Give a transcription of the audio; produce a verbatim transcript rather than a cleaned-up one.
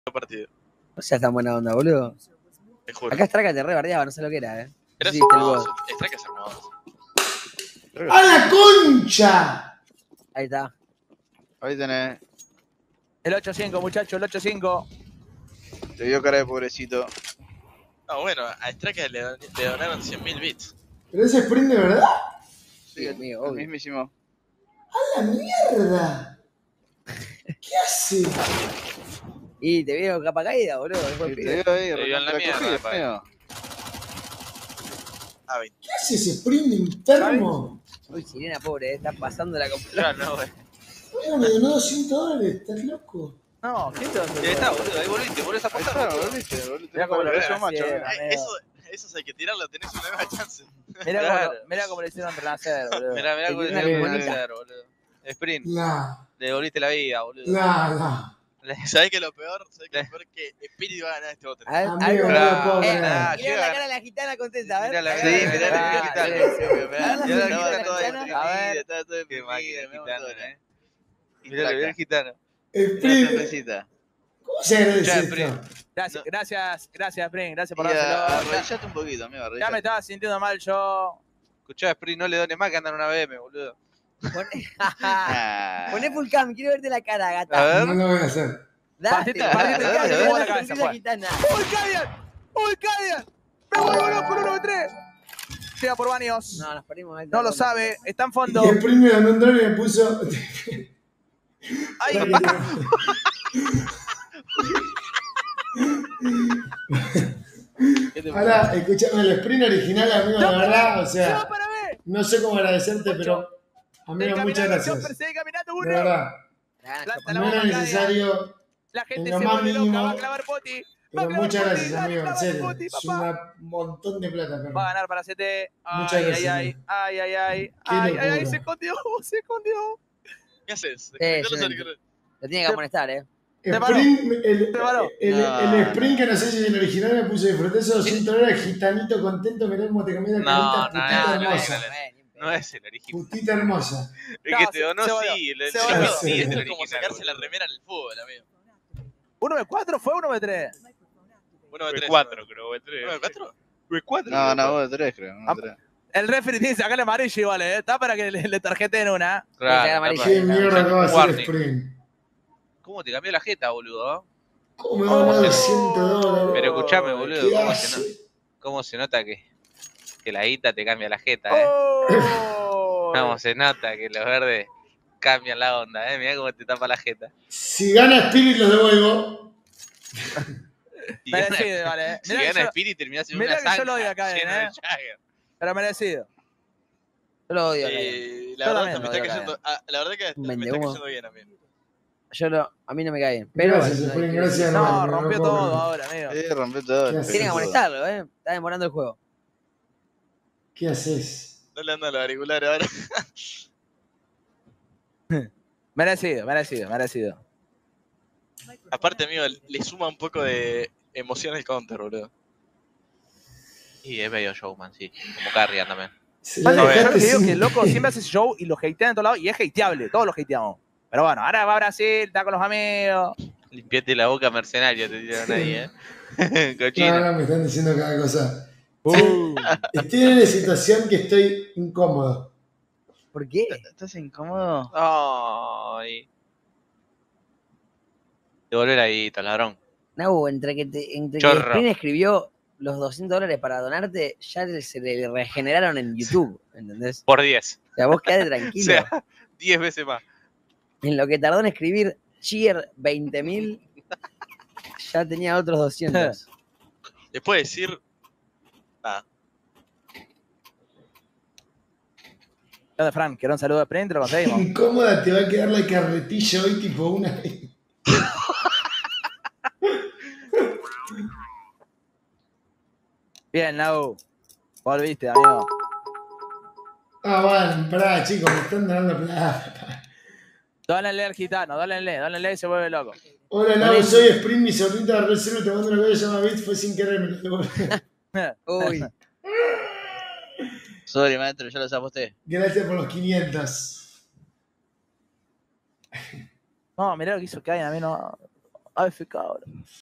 partido. No seas tan buena onda, boludo. Te juro. Acá Straka te re bardeaba, no sé lo que era, eh. Era Sí, hermoso. Straka es hermoso. ¡A la concha! Ahí está. Ahí tenés. El ocho cinco, muchacho, el ocho cinco. Te vio cara de pobrecito. No, bueno, a Straka le, le donaron cien mil bits. ¿Pero ese sprint de verdad? Sí, el, amigo, el obvio. mismísimo. ¡A la mierda! ¿Qué hace? Y te vieron capa caída, boludo. Después Sí, pibe. te vio ahí, Te vio en la recontra mierda, cogido, padre. amigo. A veinte. ¿Qué hace ese sprint enfermo? Uy, Sirena, pobre, eh, está pasando la Ya computadora. no, güey. Oiga, me donó doscientos dólares, ¿estás loco? No, ¿quién te va a Ahí está, boludo, ahí volviste, volvés a Ahí apostar. está, boludo. volviste, volviste. Mirá cómo lo Pareció hacía, macho, eh. amigo. Eh, Eso, esos hay que tirarlo, tenés una nueva chance. Mirá, Claro. cómo, mirá cómo le hicieron renacer, boludo. Mirá, mirá Te cómo tiró le una volviste a limonita. hacer, boludo. Sprint, La, le devolviste la vida, boludo. la, la. ¿Sabés que lo peor? ¿Sabés que lo peor? Que Spirit va a ganar este otro. A ver, Amigo, algo. no lo puedo Eh, creer. Ah, mirá llega. la cara de la gitana contenta, a ver. Mirá la A cara, ver, mirá a la ver, gitana. sí, Mirá sí. la Mirá la gitana, gitana, toda gitana. deprimida, A ver. está toda Qué deprimida, máquina mi gitana, motor, eh. Mirá, mirá el gitano. Una Sprint, sonrisita. ¿cómo se agradece Ya, esto? Sprint. Gracias, No. gracias, gracias, Spring, gracias por Y dárselo. a- Ya, arrodillate un poquito, amigo, ya me arrodillate. estaba sintiendo mal yo. Escuchá, Sprint, no le dones más que andan en una B M, boludo. Poné- Ah. Poné full cam, quiero verte la cara, A gata. ver. No lo voy a hacer. Dale, Partite, dale, partite, dale, que dale, le pongo la dale, cabeza, sonrisa Juan. gitana. ¡Uy, Cadian! ¡Uy, Cadian! ¡Me vuelvo loco, uno de tres! Llega por Baños. No, nos perdimos alta No lo ronda. sabe, está en Y fondo. Sprint me donó un dólar y me puso. ¡Ay! ¿Qué te Ahora, escuchame, el sprint original, amigo, de verdad, o ¡Se va sea, para B! no sé cómo agradecerte, pero, amigo, Seguí muchas caminando, Chopper, gracias. seguí caminando De uno. verdad, Gana, Planta Chopper. la no bomba, era Cadian. necesario, La gente en lo se más vuelve loca, mínimo, va a clavar Poti. Va a pero clavar muchas Poti, gracias, dale, amigo, en clava serio. Poti, Es papá. un montón de plata, Va a perro. ganar para C T. Muchas Ay, ay, gracias, ay, amigo. ay, ay, ay, Qué ay, ay, ay, locura. se escondió, se escondió. ¿Qué haces? Sí, Desconectá yo los no auriculares. Lo tiene que amonestar, eh. Te paró. Sprint, el, Te paró. el, No, el sprint no. que no sé si es el original me puse disfruté esos doscientos dólares, gitanito contento, mirá cómo te cambié la No, carita, no, putita no, hermosa. no, no, No es el original. Putita hermosa. El que No, te se- donó, se voló. sí. El, el, Se el- voló. sí, es Esto el es como original. sacarse la boludo. remera en el fútbol, amigo. ¿uno de cuatro fue uno de tres? Uno de Fue tres. cuatro, creo, fue tres. ¿Uno de cuatro? Fue cuatro. No, creo, no, fue. vos de tres, creo. uno Ah, de tres. El referee tiene que sacarle amarillo igual, ¿eh? Está para que le, le tarjeten una. Claro, amarillo. capaz. ¿Qué mierda acaba de hacer Warning. sprint? ¿Cómo te cambió la jeta, boludo? ¿Cómo me va a dar Oh. doscientos dólares? Pero escuchame, boludo, ¿Qué ¿cómo se, no- hace? cómo se nota que, que la guita te cambia la jeta, eh? ¡Oh! Cómo se nota que los verdes cambian la onda, eh? Mirá cómo te tapa la jeta. Si gana Spirit los devuelvo. Si gana, Merecido, vale. si Mirá que gana yo- Spirit terminás en mirá una que yo zanja lo odio acá, lleno eh. de Jagger. Pero merecido. Yo lo odio, Eh, la Yo verdad que también me lo está odio, cayendo. ah, la verdad que Un me está vendehumo. cayendo bien a mí. Yo lo, a mí no me cae bien. Pero Gracias, bueno, Sprint, hay que- gracias. No, hermano, rompió puedo todo creer. ahora, amigo. Sí, rompió todo. ¿Qué haces? Tienen que amonestarlo, eh. Está demorando el juego. ¿Qué haces? No le andan los auriculares ahora. Merecido, merecido, merecido. Aparte, amigo, le suma un poco de emoción al counter, boludo. Y es medio showman, sí. Como Carrigan también. Se Pasa la que yo lo dejaste que digo es sin- que el loco siempre hace ese show y lo hatean en todos lados y es hateable, todos lo hateamos. Pero bueno, ahora va a Brasil, está con los amigos. Limpiate la boca, mercenario, te tiraron ahí, eh. No, Cochino. no, me están diciendo cada cosa. Uh. Estoy en una situación que estoy incómodo. ¿Por qué? ¿Estás incómodo? Ay. Devolver ahí, ladrón. Nau, entre que, te, entre que Chorro. Sprint escribió los doscientos dólares para donarte, ya se le regeneraron en YouTube, ¿entendés? Por diez. O sea, vos quedate O tranquilo. sea, diez veces más. En lo que tardó en escribir Cheer veinte mil, ya tenía otros doscientos. Les puedo decir. Ah, ¿Qué onda, Fran? ¿Quiero un saludo de Sprint? Lo conseguimos. Incómoda te va a quedar la carretilla hoy, tipo una. Bien, Nau. Volviste, amigo. Ah, bueno, pará, chicos, me están dando plata. Dólenle al gitano, dólenle, dólenle y se vuelve loco. Hola, Lau, soy Sprint, mi sobrinita de reserva, te mando una cosa que se llama Bit, fue sin querer, me lo devolví. Uy, Sorry, maestro, ya los aposté. Gracias por los quinientos. No, mirá lo que hizo Kain, a mí no. A F K ahora.